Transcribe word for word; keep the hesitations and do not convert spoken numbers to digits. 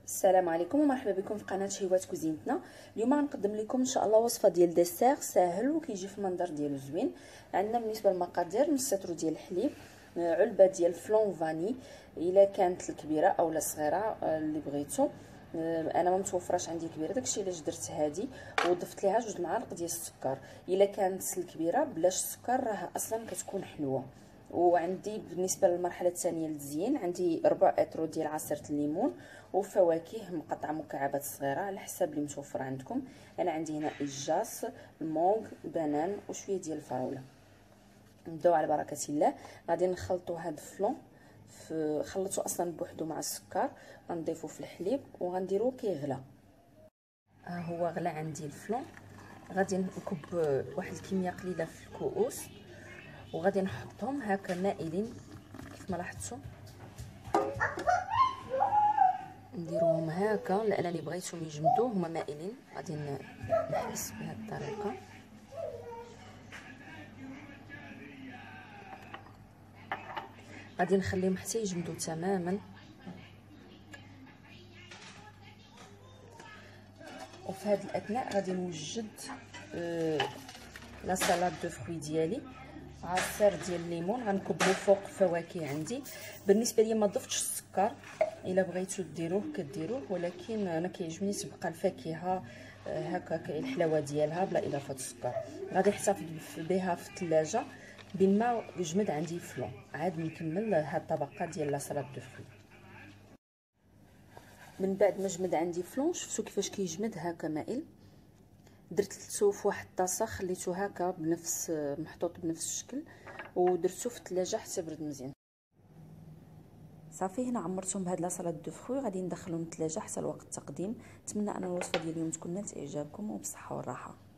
السلام عليكم ومرحبا بكم في قناه شهوات كوزينتنا. اليوم غنقدم لكم ان شاء الله وصفه ديال ديسير ساهل وكيجي في المنظر ديالو زوين. عندنا بالنسبه للمقادير نص لتر ديال الحليب، علبه ديال فلون فاني الا كانت الكبيره او الصغيره اللي بغيتو. انا ما متوفراش عندي كبيره، داكشي علاش درت هذه وضفت ليها جوج معالق ديال السكر. الا كانت الكبيره بلاش السكر راه اصلا كتكون حلوه. وعندي بالنسبه للمرحله الثانيه للتزيين عندي ربع اترو ديال عصير الليمون وفواكه مقطعه مكعبات صغيره على حساب اللي متوفر عندكم. انا عندي هنا اجاص، المونغ، بنان وشويه ديال الفراوله. نبداو على بركه الله. غادي نخلطوا هاد الفلون، خلطوا اصلا بوحدو مع السكر، غنضيفو في الحليب وغنديروه كيغلى. ها هو غلى عندي الفلون. غادي نكب واحد الكميه قليله في الكؤوس وغادي نحطهم هكا مائلين كيف ما لاحظتوا. نديروهم هكا لانني بغيتهم يجمدوا هما مائلين. غادي نحبس بهذه الطريقه. غادي نخليهم حتى يجمدوا تماما. وفي هذه الاثناء غادي نوجد آه لا سالاد دو فروي ديالي. عصير ديال الليمون غنكبو فوق فواكه عندي. بالنسبه لي ما ضفتش السكر، الا بغيتو ديروه كديروه، ولكن انا كيعجبني تبقى الفاكهه هكا الحلاوه ديالها بلا اضافه السكر. غادي نحتفظ بها في الثلاجه بين ما يجمد عندي الفلون. عاد نكمل هاد الطبقه ديال لا سالاد دو فروي. من بعد ما جمد عندي فلون، شفتوا كيفاش كيجمد هكا مائل. درتو في واحد الطاسه خليته هكا بنفس محطوط بنفس الشكل ودرتو في الثلاجه حتى برد مزيان. صافي هنا عمرتهم بهاد لا سالاد دو فروي. غادي ندخلهم الثلاجه حتى لوقت التقديم. نتمنى ان الوصفه ديال اليوم تكون نالت اعجابكم وبصحه والراحه.